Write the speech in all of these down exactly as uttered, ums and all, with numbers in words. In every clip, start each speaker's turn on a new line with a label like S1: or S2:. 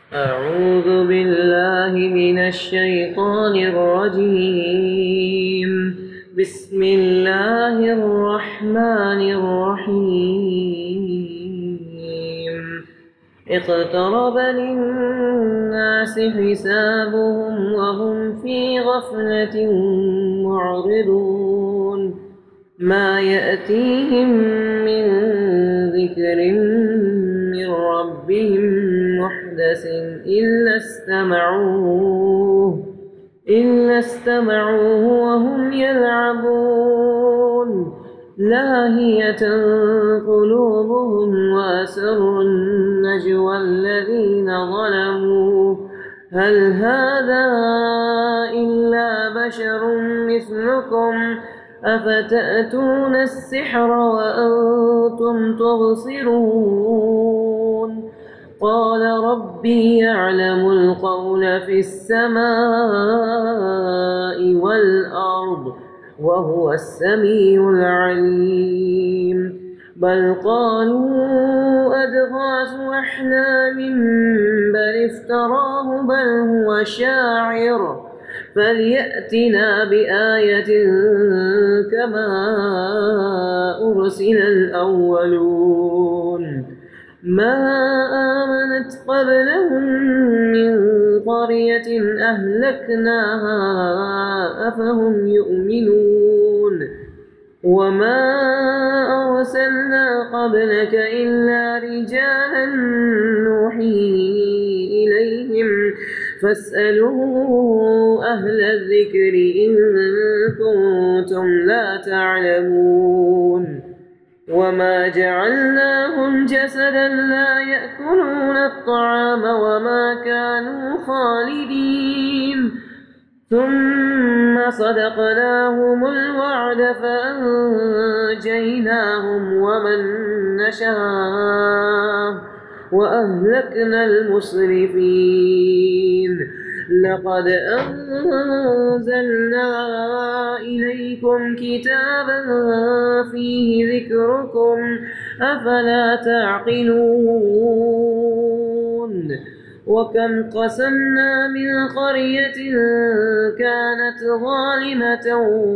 S1: أعوذ بالله من الشيطان الرجيم. بسم الله الرحمن الرحيم. اقترب للناس حسابهم وهم في غفلة معرضون. ما يأتيهم من ذكر من ربهم محدث إلا استمعوه إلا استمعوه وهم يلعبون. لاهية قلوبهم وأسروا النجوى الذين ظلموا هل هذا إلا بشر مثلكم أفتأتون السحر وأنتم تبصرون. قال ربي يعلم القول في السماء والأرض وهو السميع العليم. بل قالوا أضغاث أحلام بل افتراه بل هو شاعر فليأتنا بآية كما أرسل الأولون. ما آمنت قبلهم من قرية أهلكناها أفهم يؤمنون. وما أرسلنا قبلك إلا رجالا نوحي إليهم فاسألوا أهل الذكر إن كنتم لا تعلمون. وما جعلناهم جسدا لا يأكلون الطعام وما كانوا خالدين. ثم صدقناهم الوعد فأنجيناهم ومن نشاء وأهلكنا المسرفين. لقد أنزلنا إليكم كتابا فيه ذكركم أفلا تعقلون. وكم قسمنا من قرية كانت ظالمة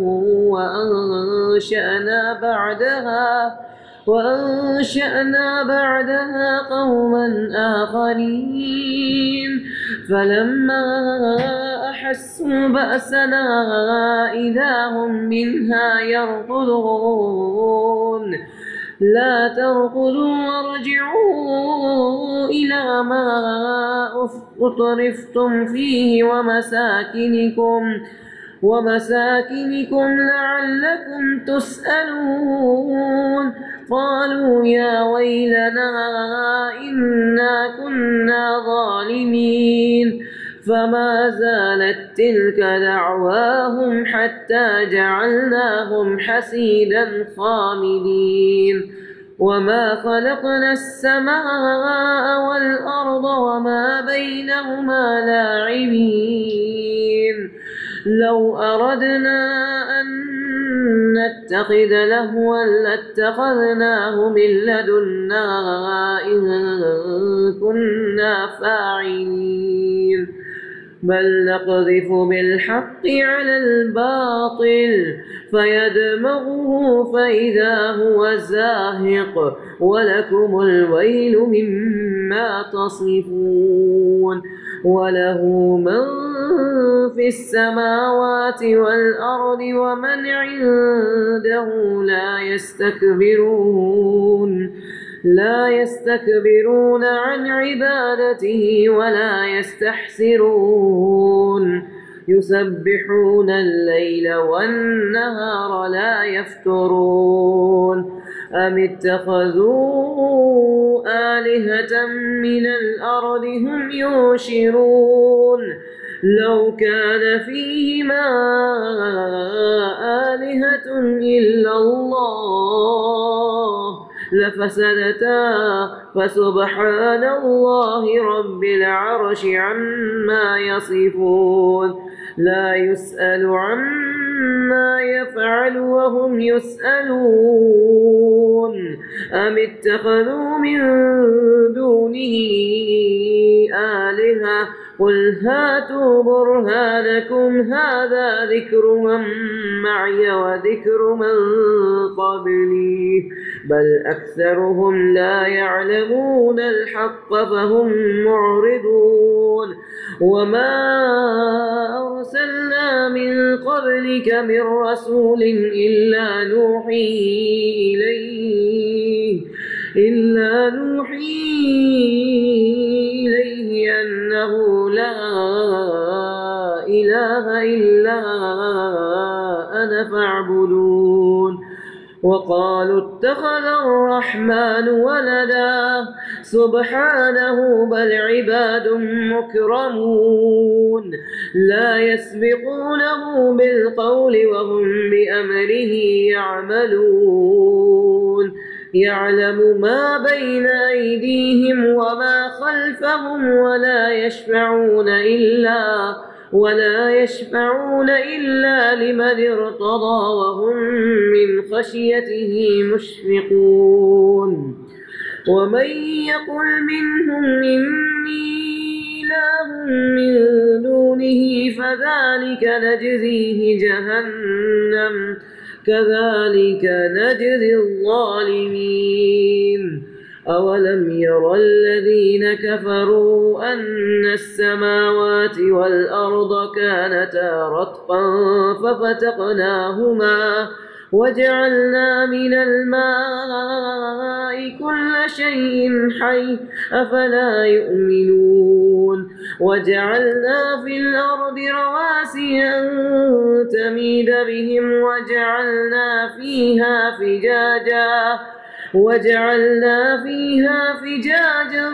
S1: وأنشأنا بعدها وأنشأنا بعدها قوما آخرين فلما أحسوا بأسنا إذا هم منها يركضون. لا تركضوا وارجعوا إلى ما أترفتم فيه ومساكنكم ومساكنكم لعلكم تسألون. قالوا يا ويلنا إنا كنا ظالمين. فما زالت تلك دعواهم حتى جعلناهم حسيدا خامدين. وما خلقنا السماء والأرض وما بينهما لاعبين. لو أردنا أن نتخذ لهوا لاتخذناه من لدنا إن كنا فاعلين. بل نقذف بالحق على الباطل فيدمغه فإذا هو زاهق ولكم الويل مما تصفون. وله من في السماوات والأرض ومن عنده لا يستكبرون لا يستكبرون عن عبادته ولا يستحسرون. يسبحون الليل والنهار لا يفترون. أم اتخذوا آلهة من الأرض هم ينشرون. لو كان فيهما آلهة إلا الله لفسدتا فسبحان الله رب العرش عما يصفون. لا يسأل عما يفعل وهم يسألون. أم اتخذوا من دونه آلهة قل هاتوا برهانكم هذا ذكر من معي وذكر من قبلي بل أكثرهم لا يعلمون الحق فهم معرضون وما أرسلنا من قبلك من رسول إلا نوحي إليه إلا نوحي إليه أنه لا إله إلا أنا فاعبدون وقالوا اتخذ الرحمن ولدا سبحانه بل عباد مكرمون لا يسبقونه بالقول وهم بأمره يعملون يعلم ما بين أيديهم وما خلفهم ولا يشفعون إلا ولا يشفعون إلا لمن ارتضى وهم من خشيته مشفقون ومن يقل منهم إني إله من دونه فذلك نجزيه جهنم كذلك نجزي الظالمين أولم ير الذين كفروا أن السماوات والأرض كانتا رتقا ففتقناهما وجعلنا من الماء كل شيء حي أفلا يؤمنون وجعلنا في الأرض رواسي أن تميد بهم وجعلنا فيها فجاجا وجعلنا فيها فجاجا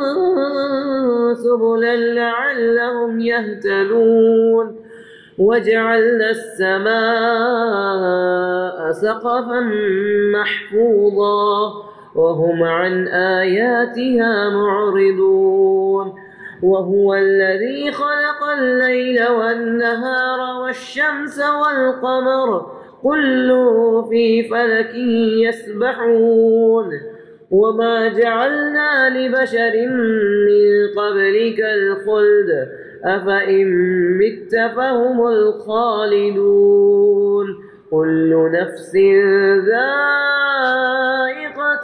S1: سبلا لعلهم يهتدون وجعلنا السماء سقفا محفوظا وهم عن آياتها معرضون وهو الذي خلق الليل والنهار والشمس والقمر كل في فلك يسبحون وما جعلنا لبشر من قبلك الخلد أفإن مت فهم الخالدون كل نفس ذائقة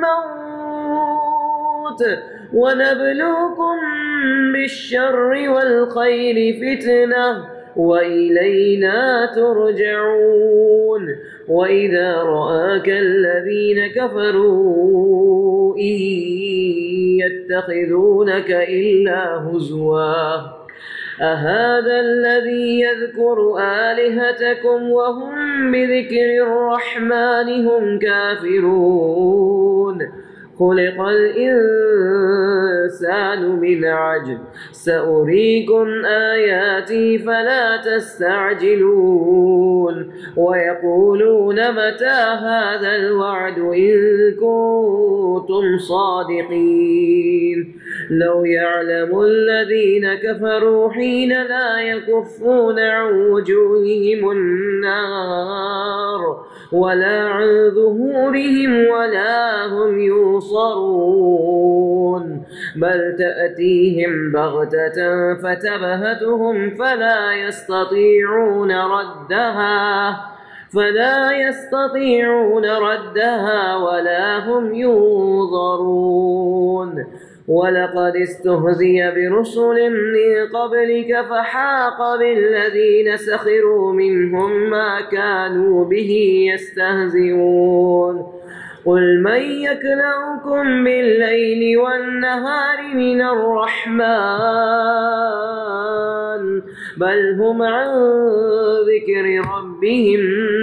S1: الموت ونبلوكم بالشر والخير فتنة وإلينا ترجعون وإذا رآك الذين كفروا إن يتخذونك إلا هزوا أهذا الذي يذكر آلهتكم وهم بذكر الرحمن هم كافرون خلق الإنسان من عجل سأريكم آياتي فلا تستعجلون ويقولون متى هذا الوعد إن كنتم صادقين لو يعلم الذين كفروا حين لا يكفون عن وجوههم النار ولا عن ظهورهم ولا هم ينصرون بل تأتيهم بغتة فتبهتهم فلا يستطيعون ردها فلا يستطيعون ردها ولا هم ينظرون ولقد استهزئ برسل من قبلك فحاق بالذين سخروا منهم ما كانوا به يستهزئون قل من يكلؤكم بالليل والنهار من الرحمن بل هم عن ذكر ربهم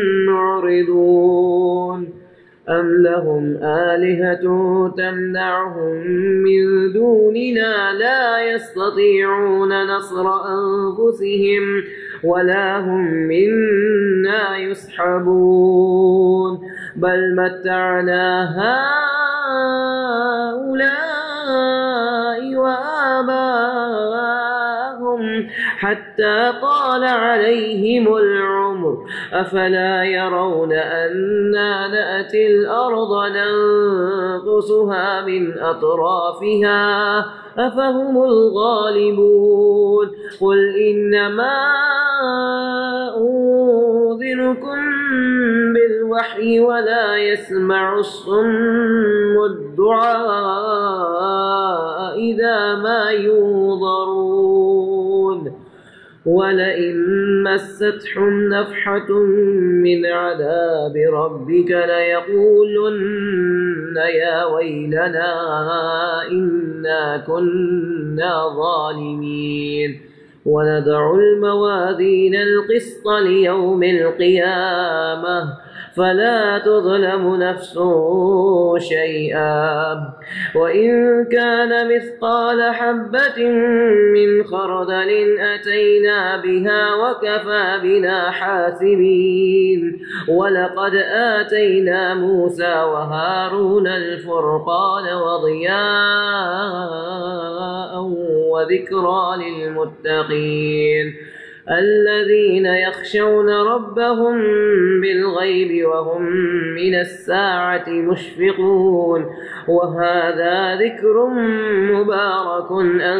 S1: معرضون أم لهم آلهة تمنعهم من دوننا لا يستطيعون نصر أنفسهم ولا هم منا يسحبون بل متعنا هؤلاء وآباءهم أبصارهم حتى طال عليهم العمر أفلا يرون أنا نأتي الأرض ننقصها من أطرافها أفهم الغالبون قل إنما أنذركم بالوحي ولا يسمع الصم الدعاء إذا ما ينظرون ولئن مستهم نفحة من عذاب ربك ليقولن يا ويلنا إنا كنا ظالمين ونضع الموازين القسط ليوم القيامة فلا تظلم نفس شيئا وإن كان مثقال حبة من خردل أتينا بها وكفى بنا حاسبين ولقد آتينا موسى وهارون الفرقان وضياء وذكرى للمتقين الذين يخشون ربهم بالغيب وهم من الساعة مشفقون وهذا ذكر مبارك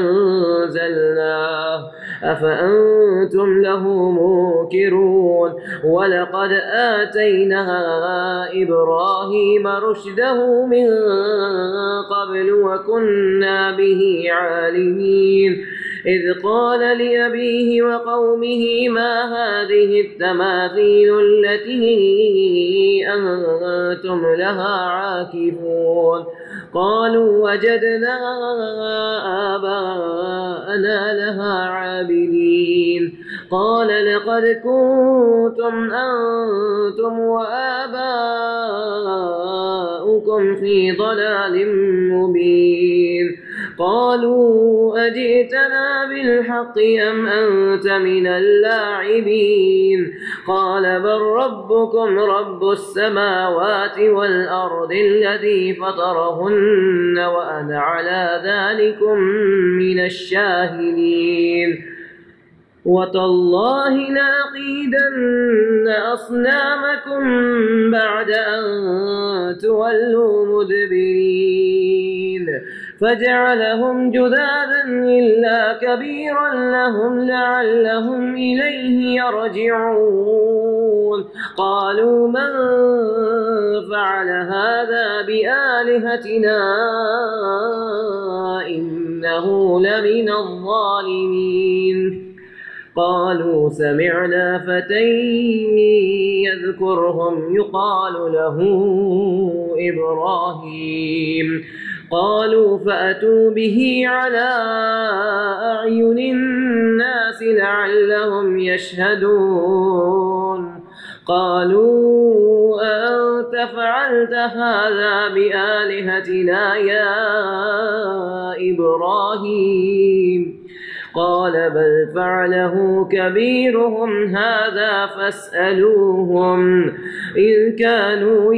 S1: أنزلناه أفأنتم له منكرون ولقد آتينا إبراهيم رشده من قبل وكنا به عالمين إذ قال لأبيه وقومه ما هذه التماثيل التي أنتم لها عاكفون قالوا وجدنا آباءنا لها عابدين قال لقد كنتم أنتم وآباؤكم في ضلال مبين قالوا أجئتنا بالحق أم أنت من اللاعبين قال بل ربكم رب السماوات والأرض الذي فطرهن وأنا على ذلكم من الشاهدين وتالله لأكيدن أصنامكم بعد أن تولوا مدبرين فجعلهم جذاذا إلا كبيرا لهم لعلهم إليه يرجعون قالوا من فعل هذا بآلهتنا إنه لمن الظالمين قالوا سمعنا فتى يذكرهم يقال له إبراهيم قالوا فأتوا به على أعين الناس لعلهم يشهدون قالوا أنت فعلت هذا بآلهتنا يا إبراهيم قال بل فعله كبيرهم هذا فاسألوهم إن كانوا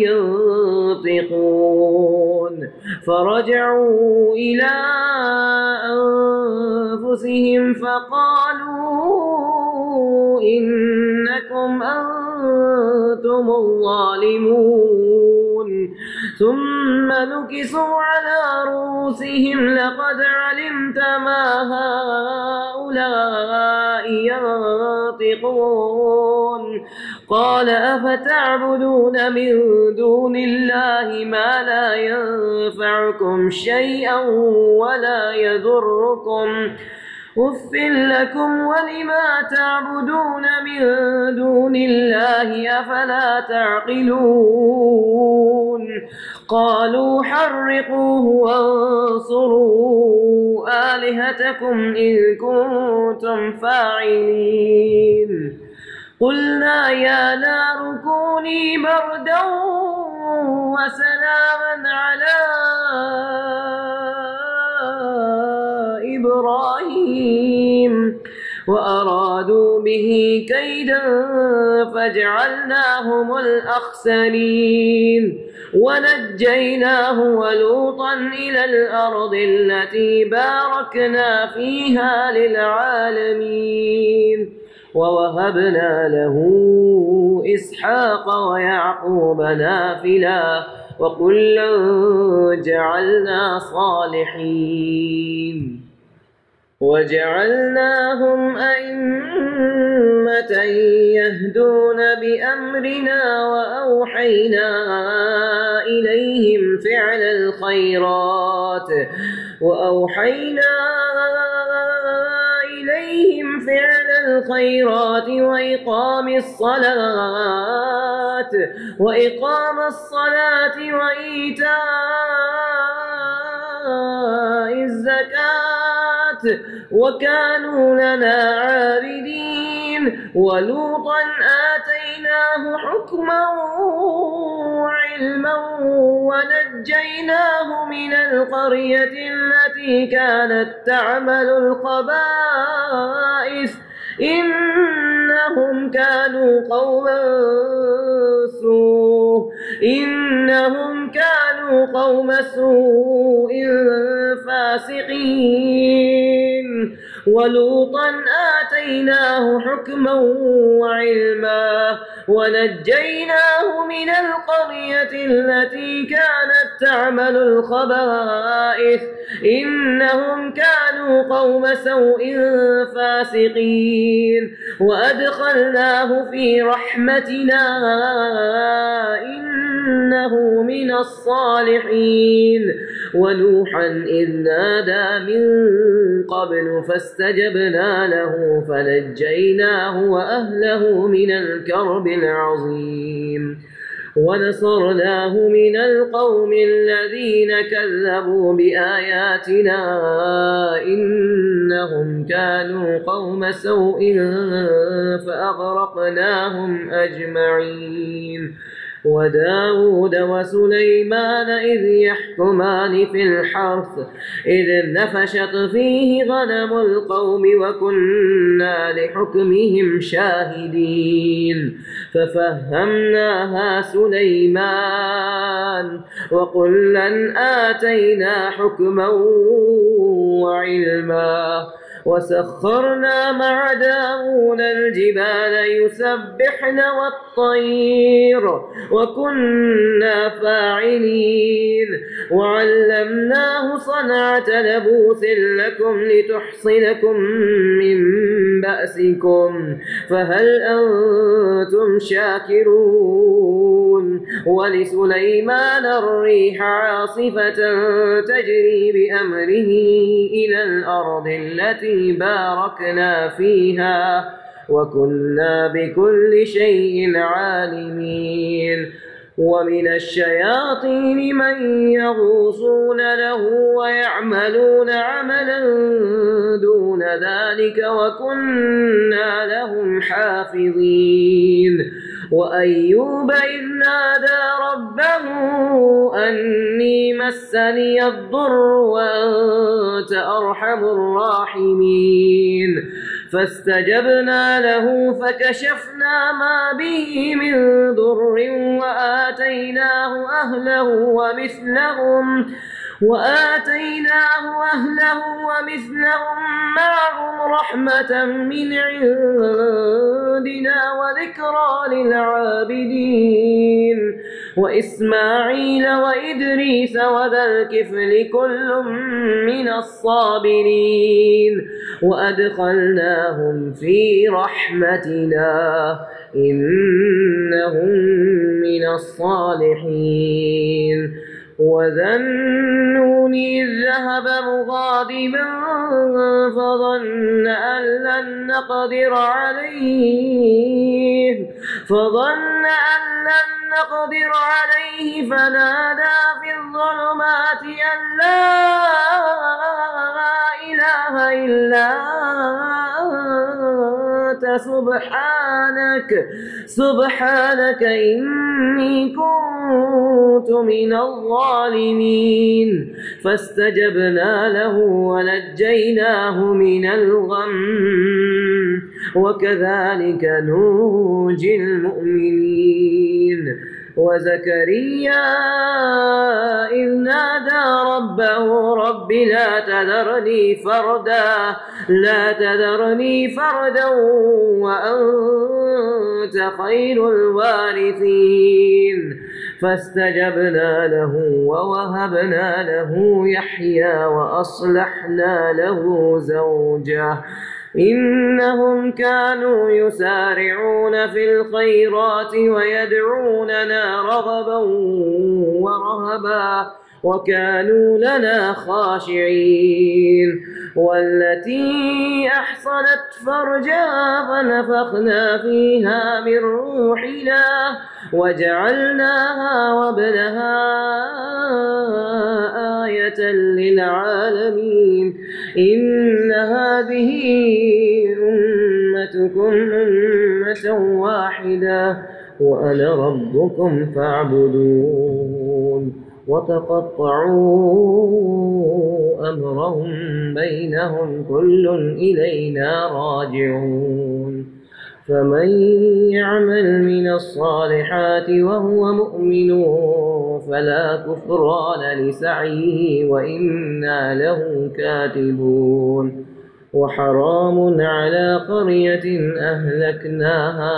S1: ينطقون فرجعوا إلى أنفسهم فقالوا إنكم أنتم الظالمون ثم نكسوا على رؤوسهم لقد علمت ما هؤلاء ينطقون قال أفتعبدون من دون الله ما لا ينفعكم شيئا ولا يضركم أف لكم ولما تعبدون من دون الله أفلا تعقلون قالوا حرقوه وانصروا آلهتكم إن كنتم فاعلين قلنا يا نار كوني بردا وسلاما على إبراهيم وأرادوا به كيدا فجعلناهم الأخسرين ونجيناه ولوطا إلى الأرض التي باركنا فيها للعالمين ووهبنا له إسحاق ويعقوب نافلة وكلا جعلنا صالحين وجعلناهم أئمة يهدون بأمرنا وأوحينا إليهم فعل الخيرات وأوحينا إليهم فعل الخيرات وإقام الصلاة وإقام الصلاة وإيتاء الزكاة وكانوا لنا عابدين ولوطا آتيناه حكما وعلما ونجيناه من القرية التي كانت تعمل الخبائث إنهم كانوا قوما سوء إنهم كانوا قوم سوء فاسقين ولوطا آتيناه حكما وعلما ونجيناه من القرية التي كانت تعمل الخبائث إنهم كانوا قوم سوء فاسقين وأدخلناه في رحمتنا إنه من الصالحين ونوحا إذ نادى من قبل فاستجبنا له فنجيناه وأهله من الكرب العظيم ونصرناه من القوم الذين كذبوا بآياتنا إنهم كانوا قوم سوء فأغرقناهم أجمعين وداود وسليمان إذ يحكمان في الحرث إذ نفشت فيه غنم القوم وكنا لحكمهم شاهدين ففهمناها سليمان وكلا آتينا حكما وعلما وسخرنا مع داود الجبال يسبحن والطير وكنا فاعلين وعلمناه صنعة لبوس لكم لتحصنكم من بأسكم فهل أنتم شاكرون ولسليمان الريح عاصفة تجري بأمره إلى الأرض التي باركنا فيها وكنا بكل شيء عالمين ومن الشياطين من يغوصون له ويعملون عملا دون ذلك وكنا لهم حافظين وأيوب إذ نادى ربه أني مسني الضر وأنت أرحم الراحمين فاستجبنا له فكشفنا ما به من ضر وآتيناه أهله ومثلهم وآتيناه أهله ومثلهم معهم رحمة من عندنا وذكرى للعابدين وإسماعيل وإدريس وذا الكفل كل من الصابرين وأدخلناهم في رحمتنا إنهم من الصالحين وذا النون إذ ذهب مغاضبا فظن أن لن نقدر عليه فظن أن لن نقدر عليه فنادى في الظلمات أن لا إله إلا أنت سبحانك سبحانك إني كنت من الظالمين فاستجبنا له ونجيناه من الغم وكذلك ننجي المؤمنين وزكريا إذ نادى ربه رب لا تذرني فردا لا تذرني فردا وأنت خير الوارثين فاستجبنا له ووهبنا له يحيى وأصلحنا له زوجه إنهم كانوا يسارعون في الخيرات ويدعوننا رغبا ورهبا وكانوا لنا خاشعين والتي أحصنت فرجها فنفخنا فيها من روحنا وجعلناها وابنها آية للعالمين إن هذه أمتكم أمة واحدة وأنا ربكم فاعبدون وتقطعوا أمرهم بينهم كل إلينا راجعون فمن يعمل من الصالحات وهو مؤمن فلا كفران لسعيه وإنا له كاتبون وحرام على قرية أهلكناها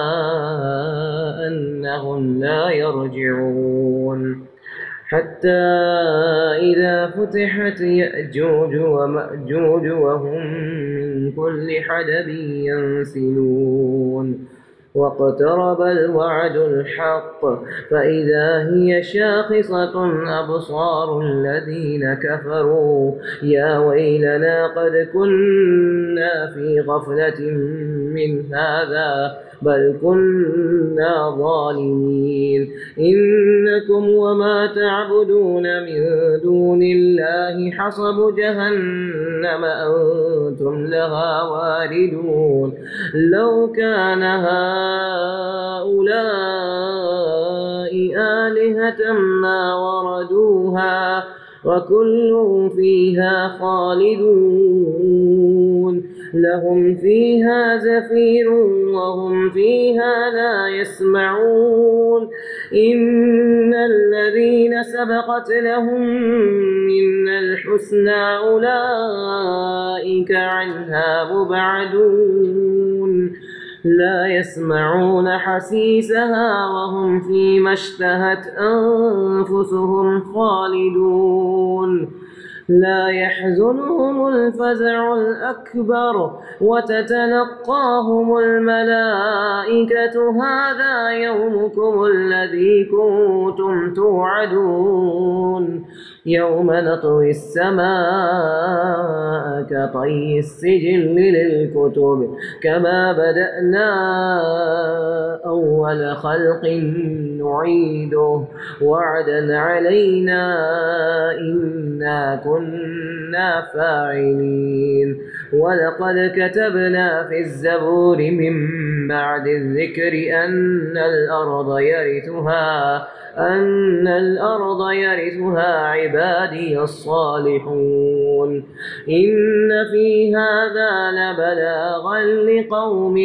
S1: أنهم لا يرجعون حتى إذا فتحت يأجوج ومأجوج وهم من كل حدب ينسلون واقترب الوعد الحق فإذا هي شاخصة أبصار الذين كفروا يا ويلنا قد كنا في غفلة من هذا بل كنا ظالمين إنكم وما تعبدون من دون الله حصب جهنم أنتم لها واردون لو كان هؤلاء آلهة ما وردوها وكل فيها خالدون لهم فيها زفير وهم فيها لا يسمعون إن الذين سبقت لهم منا الحسنى أولئك عنها مبعدون لا يسمعون حسيسها وهم فيما اشتهت أنفسهم خالدون لا يحزنهم الفزع الأكبر وتتلقاهم الملائكة هذا يومكم الذي كنتم توعدون يوم نطوي السماء كطي السجل للكتب كما بدأنا أول خلق نعيده وعدا علينا إنا كنا فاعلين ولقد كتبنا في الزبور من بعد الذكر أن الأرض يرثها أن الأرض يرثها عبادي الصالحون إن في هذا لبلاغا لقوم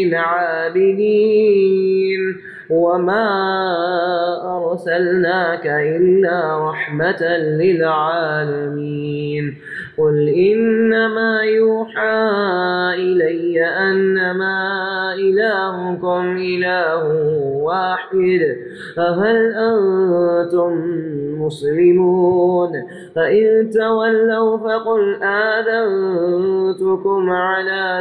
S1: عابدين وما أرسلناك إلا رحمة للعالمين قل إنما يوحى إلي أنما إلهكم إله واحد فهل أنتم مسلمون فإن تولوا فقل آذنتكم على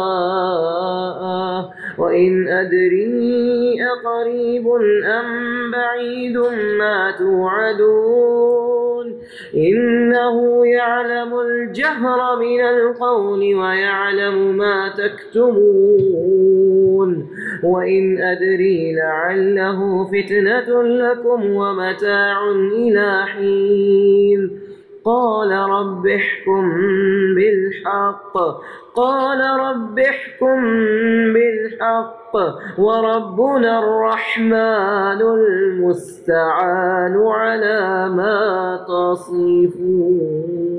S1: سواء وإن أدري أقريب أم بعيد ما توعدون إنه يعلم الجهر من القول ويعلم ما تكتمون وإن أدري لعله فتنة لكم ومتاع إلى حين قال رب احكم بالحق قال رب احكم بالحق وربنا الرحمن المستعان على ما تصفون.